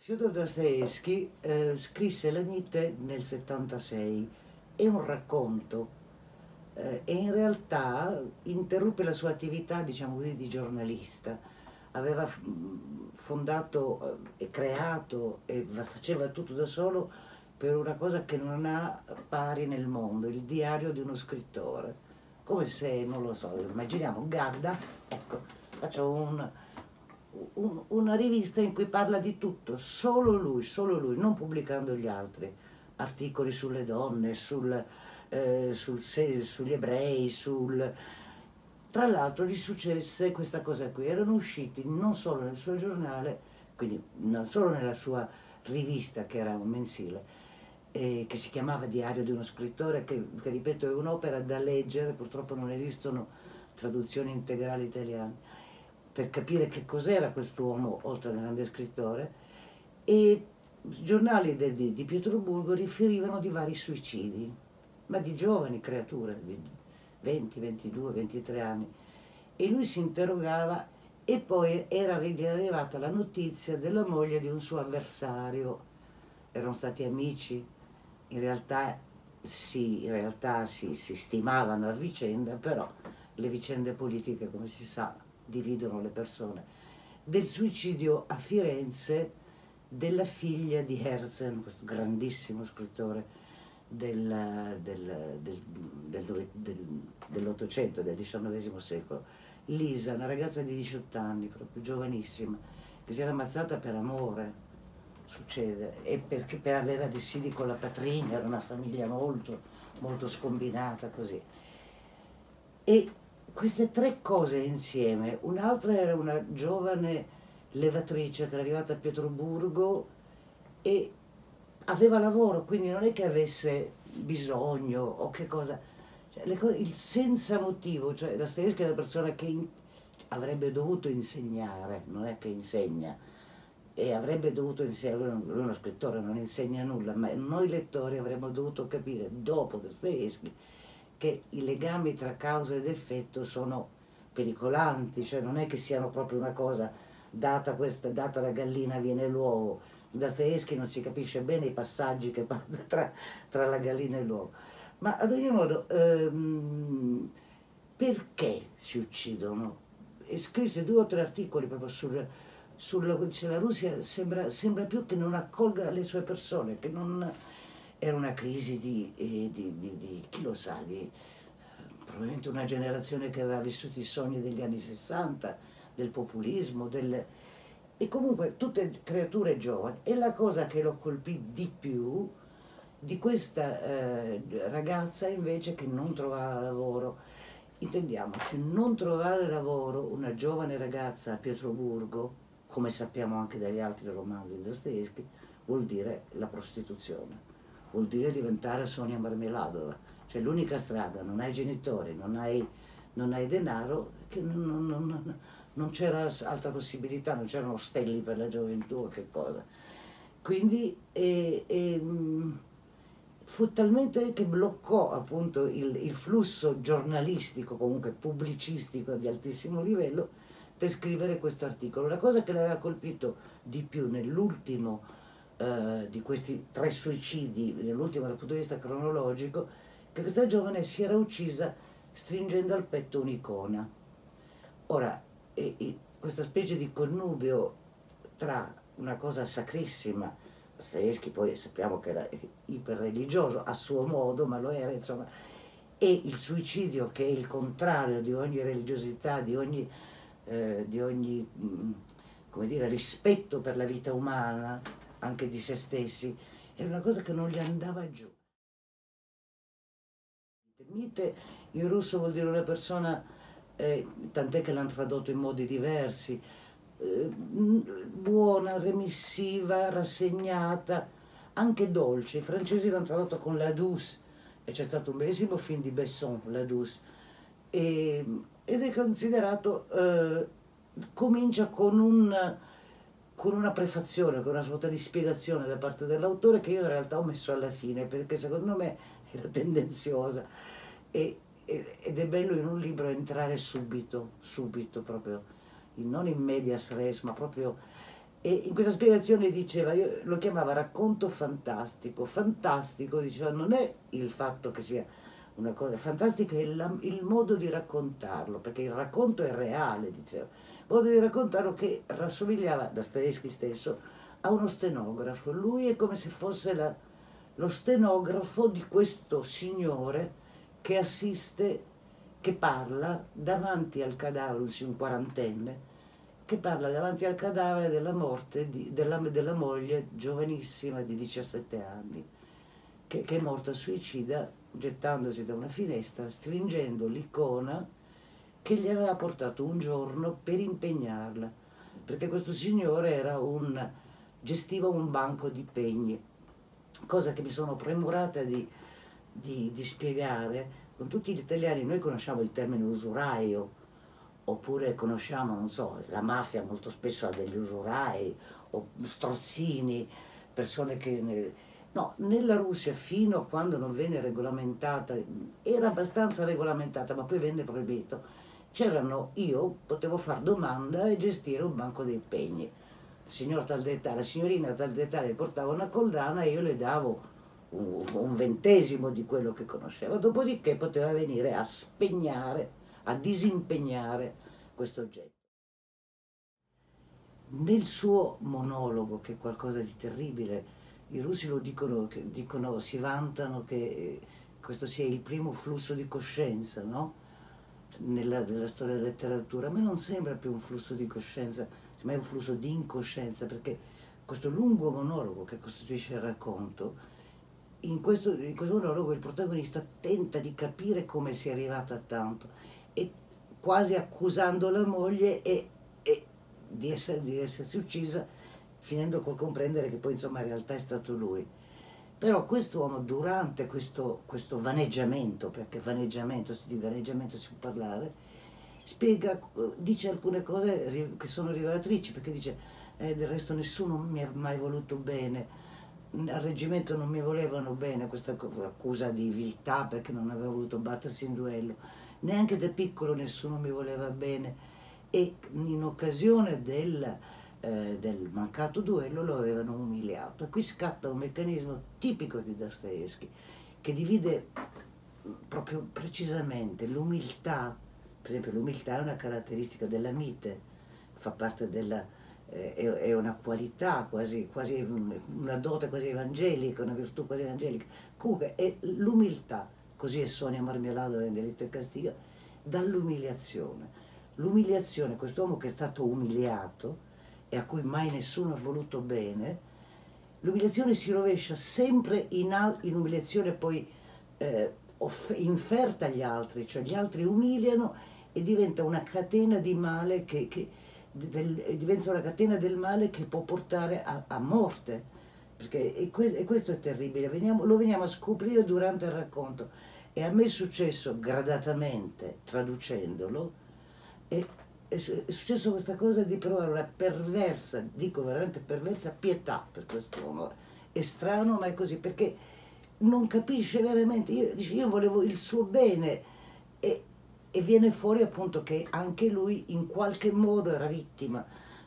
Fyodor Dostoevskij scrisse La Mite nel 76, è un racconto e in realtà interruppe la sua attività, diciamo così, di giornalista. Aveva fondato e creato e faceva tutto da solo per una cosa che non ha pari nel mondo, il diario di uno scrittore. Come se, non lo so, immaginiamo Gadda, ecco, faccio una rivista in cui parla di tutto, solo lui, non pubblicando gli altri, articoli sulle donne, sugli ebrei, Tra l'altro gli successe questa cosa qui, erano usciti non solo nel suo giornale, quindi non solo nella sua rivista che era un mensile, che si chiamava Diario di uno scrittore, che ripeto è un'opera da leggere, purtroppo non esistono traduzioni integrali italiane, per capire che cos'era quest'uomo oltre al grande scrittore, e i giornali di Pietroburgo riferivano di vari suicidi, ma di giovani creature, di 20, 22, 23 anni, e lui si interrogava e poi era arrivata la notizia della moglie di un suo avversario, erano stati amici, in realtà si stimavano a vicenda, però le vicende politiche, come si sa, dividono le persone, del suicidio a Firenze della figlia di Herzen, questo grandissimo scrittore dell'Ottocento, del XIX secolo. Lisa, una ragazza di 18 anni, proprio giovanissima, che si era ammazzata per amore, succede, e perché aveva dissidi con la patrigna, era una famiglia molto, molto scombinata così. E queste tre cose insieme, un'altra era una giovane levatrice che era arrivata a Pietroburgo e aveva lavoro, quindi non è che avesse bisogno o che cosa, cioè, il senza motivo, cioè Dostoevskij è una persona che avrebbe dovuto insegnare, non è che insegna, e avrebbe dovuto insegnare, lui è uno scrittore, non insegna nulla, ma noi lettori avremmo dovuto capire dopo Dostoevskij che i legami tra causa ed effetto sono pericolanti, cioè non è che siano proprio una cosa data la gallina viene l'uovo. In Dostoevskij non si capisce bene i passaggi che fanno tra la gallina e l'uovo. Ma ad ogni modo, perché si uccidono? E scrisse 2 o 3 articoli proprio dice, la Russia sembra più che non accolga le sue persone, che non era una crisi di chi lo sa, probabilmente una generazione che aveva vissuto i sogni degli anni 60, del populismo, e comunque tutte creature giovani. E la cosa che lo colpì di più di questa ragazza invece che non trovava lavoro, intendiamoci, non trovare lavoro, una giovane ragazza a Pietroburgo, come sappiamo anche dagli altri romanzi di Dostoevskij, vuol dire la prostituzione, vuol dire diventare Sonia Marmeladova, cioè l'unica strada, non hai genitori, non hai denaro, che non c'era altra possibilità, non c'erano ostelli per la gioventù, che cosa. Quindi fu talmente che bloccò appunto il flusso giornalistico, comunque pubblicistico di altissimo livello, per scrivere questo articolo. La cosa che l'aveva colpito di più nell'ultimo di questi 3 suicidi, nell'ultimo dal punto di vista cronologico, che questa giovane si era uccisa stringendo al petto un'icona. Ora, questa specie di connubio tra una cosa sacrissima, Dostoevskij poi sappiamo che era iperreligioso a suo modo, ma lo era insomma, e il suicidio che è il contrario di ogni religiosità, di ogni come dire, rispetto per la vita umana, anche di se stessi, era una cosa che non gli andava giù. Mite in russo vuol dire una persona, tant'è che l'hanno tradotto in modi diversi, buona, remissiva, rassegnata, anche dolce. I francesi l'hanno tradotto con la douce, e c'è stato un bellissimo film di Besson, La douce, ed è considerato, comincia con una prefazione, con una sorta di spiegazione da parte dell'autore che io in realtà ho messo alla fine, perché secondo me era tendenziosa, ed è bello in un libro entrare subito proprio, non in medias res, ma proprio E in questa spiegazione diceva, io lo chiamava racconto fantastico. Fantastico, diceva, non è il fatto che sia una cosa fantastica, è il modo di raccontarlo, perché il racconto è reale, diceva. Il modo di raccontarlo che rassomigliava, Dostoevskij stesso, a uno stenografo. Lui è come se fosse lo stenografo di questo signore che assiste, che parla davanti al cadavere, un quarantenne, che parla davanti al cadavere della morte della moglie giovanissima di 17 anni, che è morta suicida gettandosi da una finestra, stringendo l'icona che gli aveva portato un giorno per impegnarla, perché questo signore gestiva un banco di pegni, cosa che mi sono premurata di spiegare. Con tutti gli italiani noi conosciamo il termine usuraio, oppure conosciamo, non so, la mafia molto spesso ha degli usurai, o strozzini, persone che... No, nella Russia fino a quando non venne regolamentata, era abbastanza regolamentata, ma poi venne proibito, io potevo fare domanda e gestire un banco dei pegni. Il signor tal dettaglio, la signorina tal dettaglio portava una collana e io le davo un ventesimo di quello che conosceva, dopodiché poteva venire a spegnare, a disimpegnare questo oggetto. Nel suo monologo, che è qualcosa di terribile, i russi lo dicono, si vantano che questo sia il primo flusso di coscienza, no? Nella storia della letteratura. A me non sembra più un flusso di coscienza, sembra un flusso di incoscienza, perché questo lungo monologo che costituisce il racconto, in questo monologo il protagonista tenta di capire come sia arrivato a tanto, e quasi accusando la moglie e di essersi uccisa, finendo col comprendere che poi insomma in realtà è stato lui. Però quest'uomo durante questo vaneggiamento, perché di vaneggiamento si può parlare, dice alcune cose che sono rivelatrici, perché dice del resto nessuno mi ha mai voluto bene, al reggimento non mi volevano bene, questa accusa di viltà perché non aveva voluto battersi in duello, neanche da piccolo nessuno mi voleva bene, e in occasione del mancato duello lo avevano umiliato. E qui scatta un meccanismo tipico di Dostoevskij, che divide proprio precisamente l'umiltà. Per esempio l'umiltà è una caratteristica della mite, fa parte è una qualità quasi una dote quasi evangelica, una virtù quasi evangelica. Comunque è l'umiltà, così è Sonia Marmelato in Delitto e Castigo, dall'umiliazione. L'umiliazione, quest'uomo che è stato umiliato e a cui mai nessuno ha voluto bene, l'umiliazione si rovescia sempre in umiliazione poi inferta agli altri, cioè gli altri umiliano e diventa una catena di male diventa una catena del male che può portare a morte, perché e questo è terribile, lo veniamo a scoprire durante il racconto, e a me è successo gradatamente, traducendolo, è successo questa cosa di provare una perversa, dico veramente perversa, pietà per quest'uomo. È strano, ma è così, perché non capisce veramente. Io volevo il suo bene, e viene fuori appunto che anche lui in qualche modo era vittima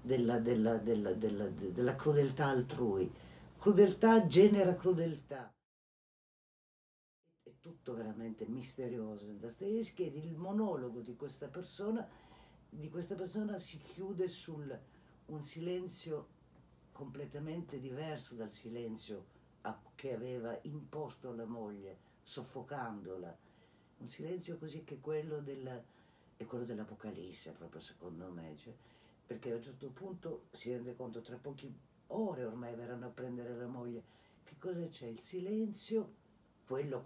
della crudeltà altrui. Crudeltà genera crudeltà. È tutto veramente misterioso in Dostoevskij, ed il monologo di questa persona si chiude sul un silenzio completamente diverso dal silenzio che aveva imposto alla moglie, soffocandola. Un silenzio così che è quello dell'Apocalisse, proprio secondo me, cioè, perché a un certo punto si rende conto, tra poche ore ormai verranno a prendere la moglie, che cosa c'è? Il silenzio, quello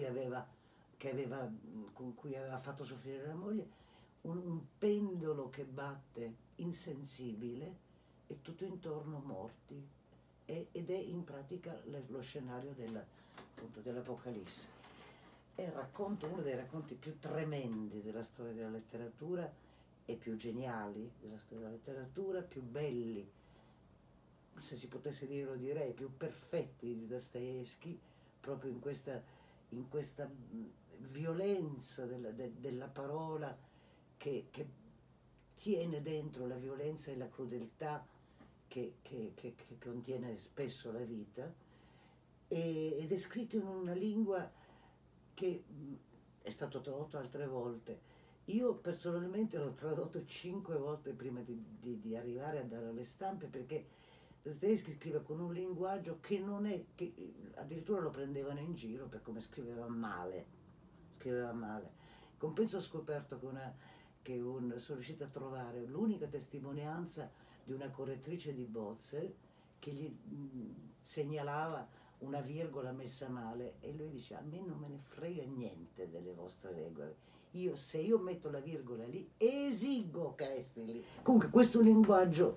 con cui aveva fatto soffrire la moglie, un pendolo che batte insensibile, e tutto intorno morti, ed è in pratica lo scenario appunto, dell'Apocalisse. Uno dei racconti più tremendi della storia della letteratura, e più geniali della storia della letteratura, più belli, se si potesse dire lo direi, più perfetti di Dostoevskij, proprio in questa violenza della parola che tiene dentro la violenza e la crudeltà, che contiene spesso la vita, ed è scritto in una lingua che è stato tradotto altre volte. Io personalmente l'ho tradotto 5 volte prima di arrivare a dare alle stampe, perché Dostoevsky scrive con un linguaggio che non è, che addirittura lo prendevano in giro per come scriveva male, scriveva male. Compenso ho scoperto sono riuscita a trovare l'unica testimonianza di una correttrice di bozze che gli segnalava una virgola messa male, e lui dice: a me non me ne frega niente delle vostre regole, se io metto la virgola lì esigo che resti lì. Comunque questo linguaggio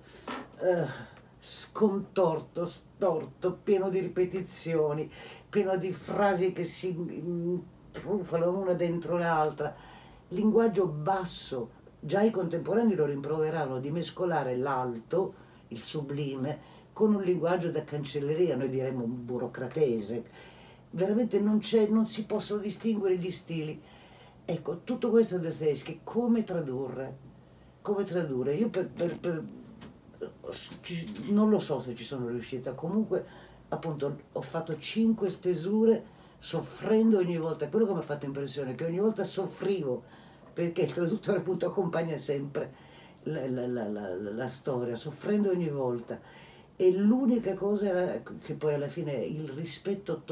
scontorto, storto, pieno di ripetizioni, pieno di frasi che si truffano una dentro l'altra, linguaggio basso. Già i contemporanei lo rimproveravano di mescolare l'alto, il sublime, con un linguaggio da cancelleria, noi diremmo burocratese. Veramente non si possono distinguere gli stili. Ecco, tutto questo da Dostoevsky, come tradurre? Come tradurre? Io non lo so se ci sono riuscita, comunque appunto ho fatto 5 stesure soffrendo ogni volta. Quello che mi ha fatto impressione è che ogni volta soffrivo, perché il traduttore appunto accompagna sempre la storia, soffrendo ogni volta. E l'unica cosa era che poi alla fine è il rispetto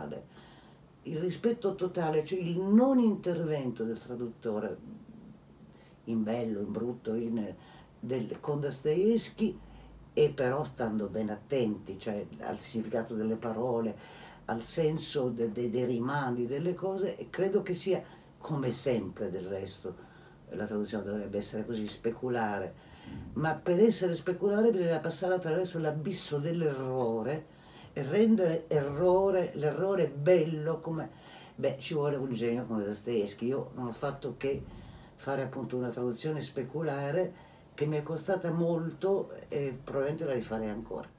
totale, cioè il non intervento del traduttore, in bello, in brutto, con Dostoevsky, e però stando ben attenti, cioè al significato delle parole, al senso dei rimandi, delle cose, e credo che sia, come sempre del resto, la traduzione dovrebbe essere così, speculare, ma per essere speculare bisogna passare attraverso l'abisso dell'errore e rendere l'errore bello, come... Beh, ci vuole un genio come Dostoevsky. Io non ho fatto che fare appunto una traduzione speculare che mi è costata molto, e probabilmente la rifarei ancora.